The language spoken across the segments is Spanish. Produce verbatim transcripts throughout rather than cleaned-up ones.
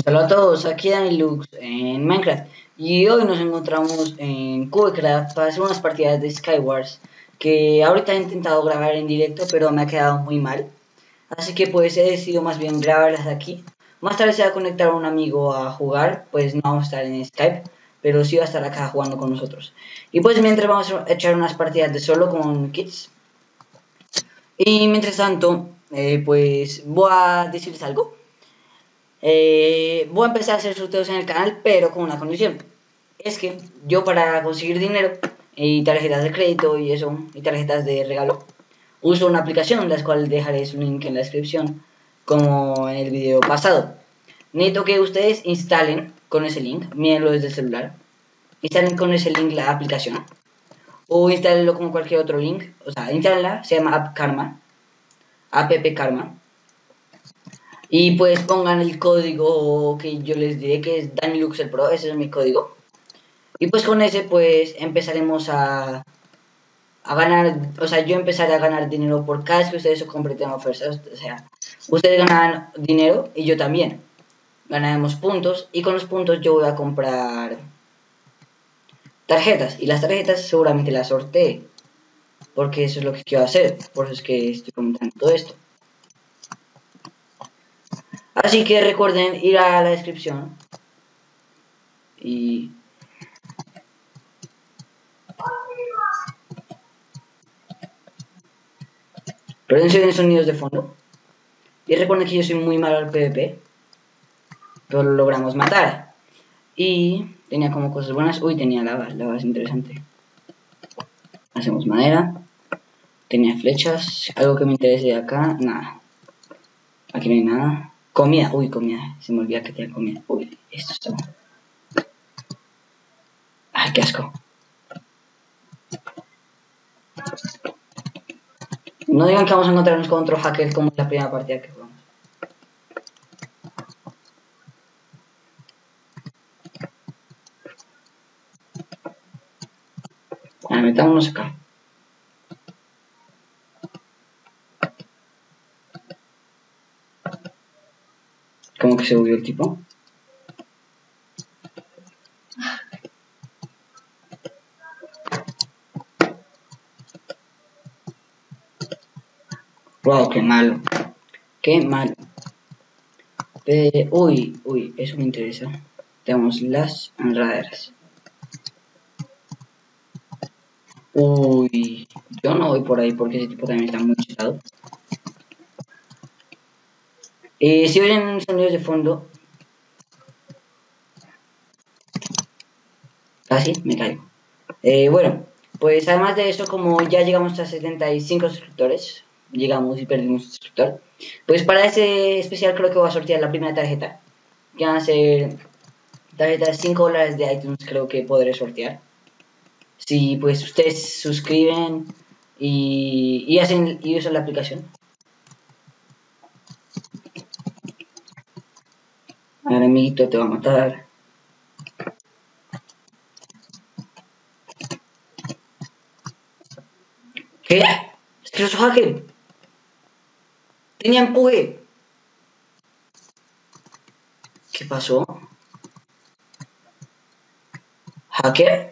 Hola a todos, aquí Danilux en Minecraft y hoy nos encontramos en Cubecraft para hacer unas partidas de Skywars que ahorita he intentado grabar en directo pero me ha quedado muy mal, así que pues he decidido más bien grabarlas aquí. Más tarde se va a conectar un amigo a jugar, pues no vamos a estar en Skype, pero sí va a estar acá jugando con nosotros. Y pues mientras vamos a echar unas partidas de solo con Kids. Y mientras tanto, eh, pues voy a decirles algo. Eh, voy a empezar a hacer sorteos en el canal, pero con una condición. Es que yo para conseguir dinero y tarjetas de crédito y eso, y tarjetas de regalo, uso una aplicación, las cuales dejaré su link en la descripción, como en el video pasado. Necesito que ustedes instalen con ese link, mírenlo desde el celular, instalen con ese link la aplicación, o instálenlo como cualquier otro link, o sea, instálenla, se llama App Karma, App Karma. Y pues pongan el código que yo les diré, que es Danilux el Pro, ese es mi código. Y pues con ese pues empezaremos a, a ganar, o sea, yo empezaré a ganar dinero por cada vez que ustedes completen ofertas. O sea, ustedes ganan dinero y yo también. Ganaremos puntos y con los puntos yo voy a comprar tarjetas. Y las tarjetas seguramente las sorteé, porque eso es lo que quiero hacer. Por eso es que estoy comentando todo esto. Así que recuerden ir a la descripción y reducen sonidos de fondo. Y recuerden que yo soy muy malo al PvP, pero lo logramos matar. Y tenía como cosas buenas. Uy, tenía lava, lava es interesante. Hacemos madera. Tenía flechas. Algo que me interese de acá, nada. Aquí no hay nada. Comida, uy, comida. Se me olvida que tenía comida. Uy, esto está bueno. Ay, qué asco. No digan que vamos a encontrarnos con otro hacker como la primera partida que jugamos. Bueno, metámonos acá. ¿Cómo que se volvió el tipo? Wow, qué malo. Qué malo. Eh, uy, uy, eso me interesa. Tenemos las enredaderas. Uy, yo no voy por ahí porque ese tipo también está muy chetado. Eh, si oyen sonidos de fondo, casi me caigo. Eh, bueno, pues además de eso, como ya llegamos a setenta y cinco suscriptores, llegamos y perdimos un suscriptor, pues para ese especial creo que voy a sortear la primera tarjeta, que van a ser tarjetas de cinco dólares de iTunes, creo que podré sortear. Si pues ustedes suscriben y, y hacen y usan la aplicación. Ahora, amiguito, te va a matar. ¿Qué? Es que los hackers. Tenía empuje. ¿Qué pasó? ¿Hacker?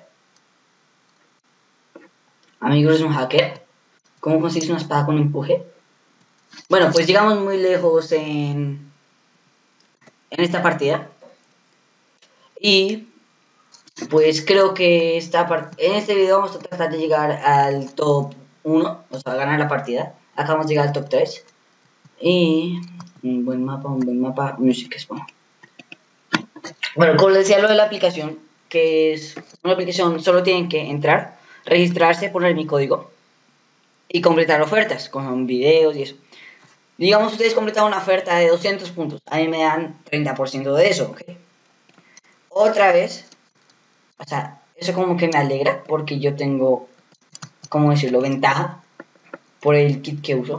Amigos, es un hacker. ¿Cómo consigues una espada con empuje? Bueno, pues llegamos muy lejos en, en esta partida. Y pues creo que esta en este video vamos a tratar de llegar al top uno, o sea, a ganar la partida. Acabamos de llegar al top tres. Y un buen mapa, un buen mapa, Music Spawn. Bueno, como les decía lo de la aplicación, que es una aplicación, solo tienen que entrar, registrarse, poner mi código y completar ofertas con videos y eso. Digamos, ustedes completaron una oferta de doscientos puntos, a mí me dan treinta por ciento de eso, ¿ok? Otra vez, o sea, eso como que me alegra porque yo tengo, ¿cómo decirlo?, ventaja por el kit que uso,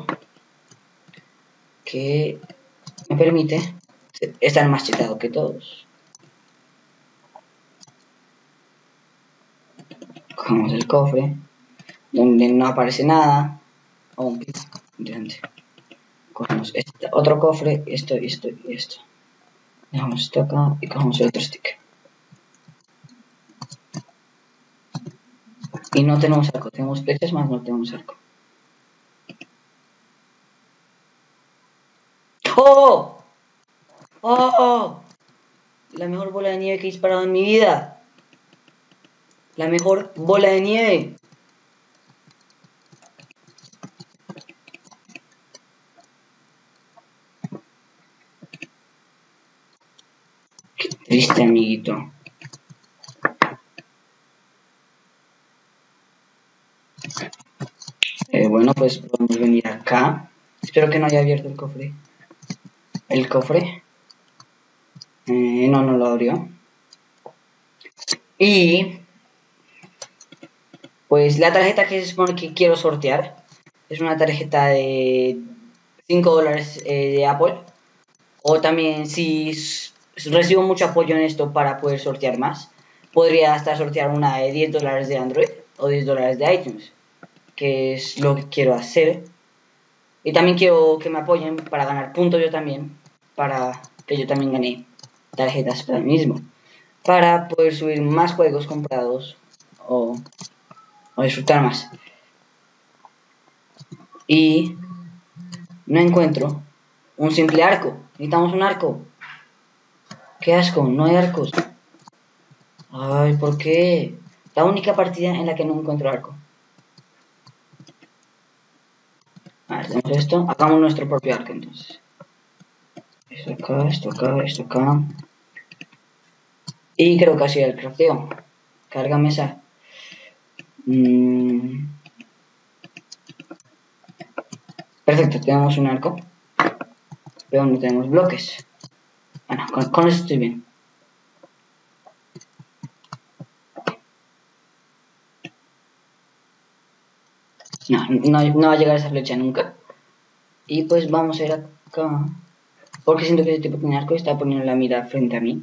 que me permite estar más chetado que todos. Cogemos el cofre, donde no aparece nada. Oh, un kit, interesante. Cogemos este otro cofre, esto, esto y esto. Dejamos esto acá y cogemos el otro stick. Y no tenemos arco, tenemos flechas más, no tenemos arco. ¡Oh! ¡Oh! La mejor bola de nieve que he disparado en mi vida. La mejor bola de nieve. Qué triste, amiguito. Eh, bueno, pues podemos venir acá. Espero que no haya abierto el cofre. El cofre. Eh, no, no lo abrió. Y pues la tarjeta que se supone que quiero sortear es una tarjeta de cinco dólares eh, de Apple. O también si recibo mucho apoyo en esto para poder sortear más, podría hasta sortear una de diez dólares de Android o diez dólares de iTunes, que es lo que quiero hacer. Y también quiero que me apoyen para ganar puntos yo también, para que yo también gane tarjetas para mí mismo, para poder subir más juegos comprados o, o disfrutar más. Y no encuentro un simple arco, necesitamos un arco. ¡Qué asco! No hay arcos. Ay, ¿por qué? La única partida en la que no encuentro arco. A ver, tenemos esto. Hagamos nuestro propio arco entonces. Esto acá, esto acá, esto acá. Y creo que así el crafteo. Carga mesa. Mm. Perfecto, tenemos un arco. Pero no tenemos bloques. Bueno, con, con eso estoy bien. No, no, no va a llegar esa flecha nunca. Y pues vamos a ir acá. Porque siento que ese tipo tiene arco y está poniendo la mira frente a mí.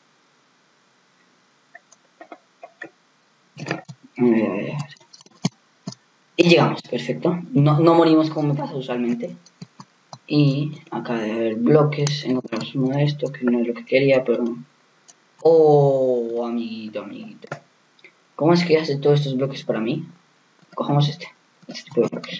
A ver, a ver, a ver. Y llegamos, perfecto. No, no morimos como me pasa usualmente. Y acá debe haber bloques. Encontramos uno de estos que no es lo que quería, pero... Oh, amiguito, amiguito. ¿Cómo es que hace todos estos bloques para mí? Cojamos este. Este tipo de bloques.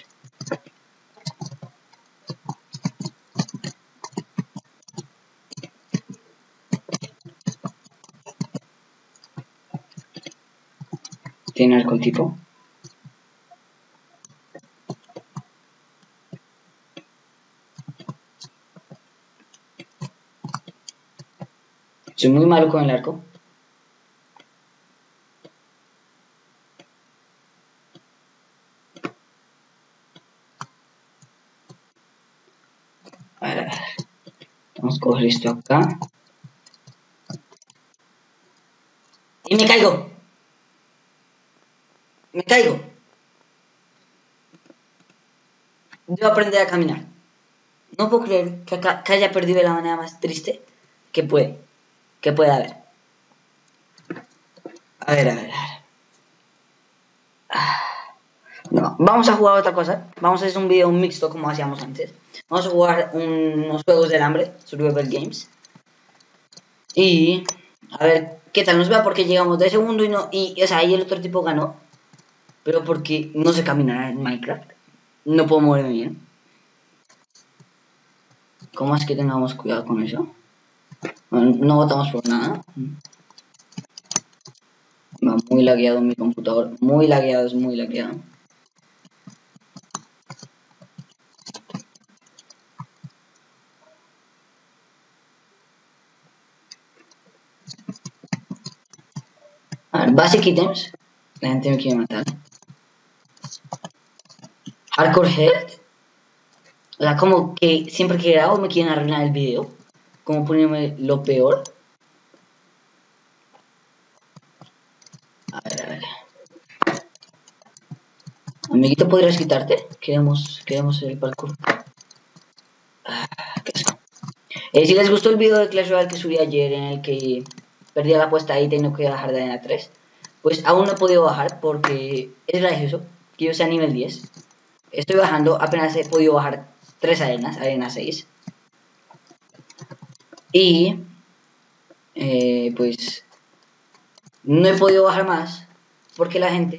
¿Tiene arco el tipo? Soy muy malo con el arco. A ver, a ver. Vamos a coger esto acá. Y me caigo. Me caigo. Debo aprender a caminar. No puedo creer que, acá, que haya perdido de la manera más triste que puede. Que puede haber. A ver, a ver, a ver. Ah. No, vamos a jugar otra cosa. Vamos a hacer un video mixto como hacíamos antes. Vamos a jugar unos juegos del hambre, Survival Games. Y a ver qué tal nos va, porque llegamos de segundo y no. Y, o sea, ahí el otro tipo ganó. Pero porque no sé caminar en Minecraft. No puedo moverme bien. ¿Cómo es que tengamos cuidado con eso? Bueno, no votamos por nada. Va muy lagueado mi computador. Muy lagueado, es muy lagueado. A ver, basic items. La gente me quiere matar. Hardcore health. O sea, como que siempre que grabo me quieren arruinar el video. Como ponerme lo peor. A ver, a ver. Amiguito, ¿podrías quitarte? Queremos, queremos el parkour. Ah, qué asco. Eh, si les gustó el video de Clash Royale que subí ayer en el que perdí la apuesta y tengo que bajar de arena tres, pues aún no he podido bajar porque es gracioso que yo sea nivel diez. Estoy bajando, apenas he podido bajar tres arenas, arena seis. Y eh, pues no he podido bajar más porque la gente,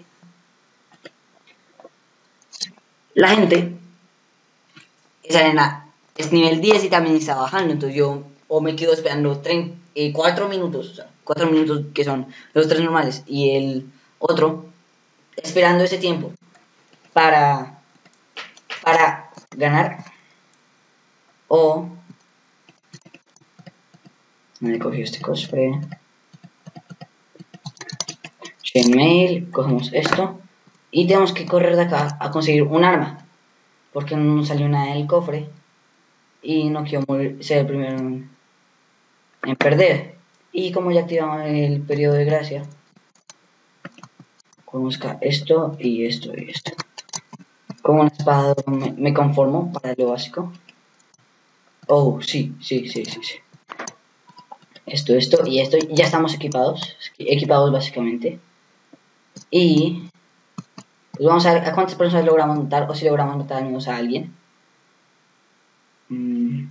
la gente, esa arena es nivel diez y también está bajando, entonces yo o me quedo esperando cuatro minutos, o sea, cuatro minutos que son los tres normales y el otro, esperando ese tiempo para, para ganar, o no he cogido este cosplay, Chainmail, cogemos esto y tenemos que correr de acá a conseguir un arma porque no nos salió nada del cofre y no quiero morir, ser el primero en, en perder. Y como ya activamos el periodo de gracia, conozca esto y esto y esto. Con una espada me, me conformo para lo básico. Oh, sí, sí, sí, sí, sí. Esto, esto y esto. Ya estamos equipados. Equipados básicamente. Y pues vamos a ver a cuántas personas logramos matar o si logramos matar al menos a alguien. Mm.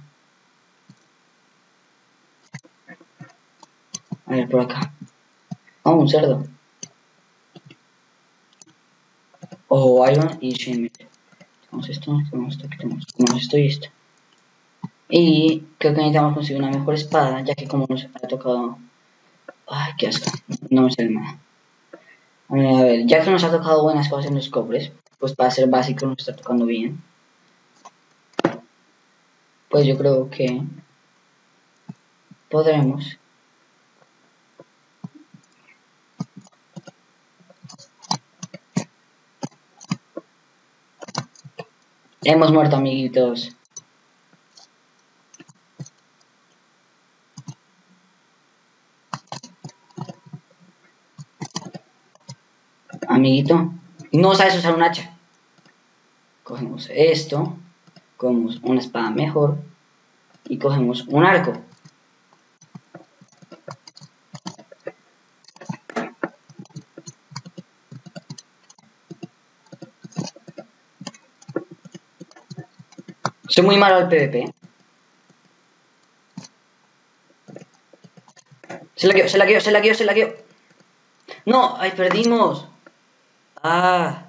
A ver, por acá. Oh, un cerdo. Oh, Iron y Chainmail. Tenemos esto, tenemos esto, tenemos, tenemos esto y esto. Y creo que necesitamos conseguir una mejor espada, ya que como nos ha tocado... Ay, qué asco. No me sale nada. A ver, a ver, ya que nos ha tocado buenas cosas en los cofres, pues para ser básico nos está tocando bien. Pues yo creo que podremos. Hemos muerto, amiguitos. Amiguito, no sabes usar un hacha. Cogemos esto, cogemos una espada mejor y cogemos un arco. Soy muy malo al PvP. Se la quedó, se la quedó, se la quedó, se la quedó. No, ay, perdimos. Ah.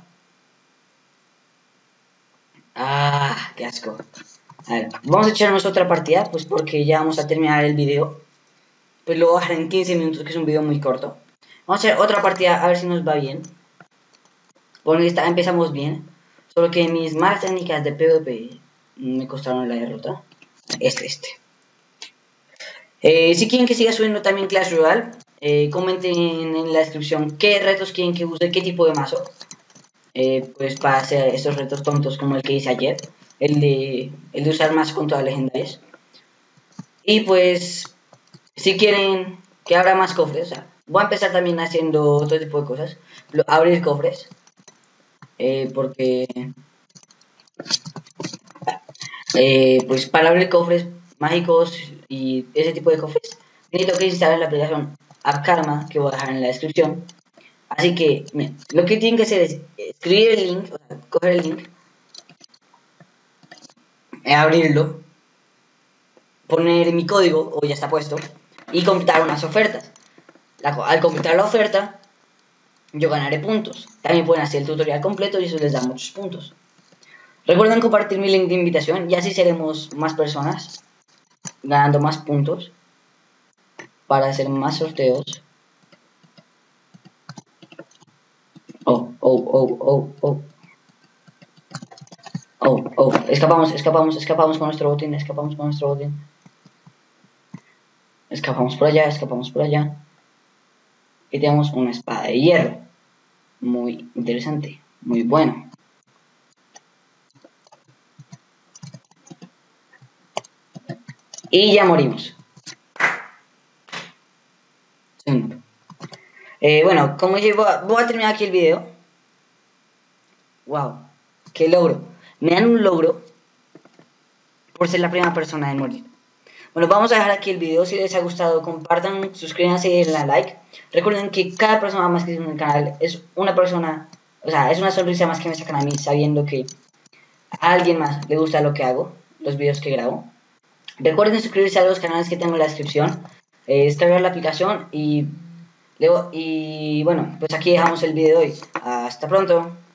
Ah, qué asco. A ver, vamos a echarnos otra partida, pues porque ya vamos a terminar el video. Pues lo voy a dejar en quince minutos, que es un video muy corto. Vamos a hacer otra partida a ver si nos va bien. Bueno, esta empezamos bien. Solo que mis malas técnicas de PvP me costaron la derrota. Este, este. Eh, si quieren que siga subiendo también Clash Royale, eh, comenten en la descripción qué retos quieren que use, qué tipo de mazo. Eh, pues para hacer estos retos tontos como el que hice ayer. El de, el de usar más con todas las legendarias. Y pues, si quieren que abra más cofres, o sea, voy a empezar también haciendo otro tipo de cosas. Abrir cofres. Eh, porque eh, pues para abrir cofres mágicos y ese tipo de cofres necesito que instalen la aplicación AppKarma, que voy a dejar en la descripción. Así que miren, lo que tienen que hacer es escribir el link, o sea, coger el link, abrirlo, poner mi código, o ya está puesto, y completar unas ofertas. La, al completar la oferta, yo ganaré puntos. También pueden hacer el tutorial completo y eso les da muchos puntos. Recuerden compartir mi link de invitación y así seremos más personas, ganando más puntos para hacer más sorteos. Oh, oh, oh, oh, oh. Oh, oh, escapamos, escapamos, escapamos con nuestro botín, escapamos con nuestro botín. Escapamos por allá, escapamos por allá. Y tenemos una espada de hierro. Muy interesante, muy bueno. Y ya morimos. Eh, bueno, como dije, voy a, voy a terminar aquí el video. Wow, qué logro. Me dan un logro por ser la primera persona en morir. Bueno, vamos a dejar aquí el video. Si les ha gustado, compartan, suscríbanse y denle a like. Recuerden que cada persona más que en el canal es una persona, o sea, es una sonrisa más que me sacan a mí, sabiendo que a alguien más le gusta lo que hago, los videos que grabo. Recuerden suscribirse a los canales que tengo en la descripción. eh, descargar la aplicación y, y bueno, pues aquí dejamos el video de hoy. Hasta pronto.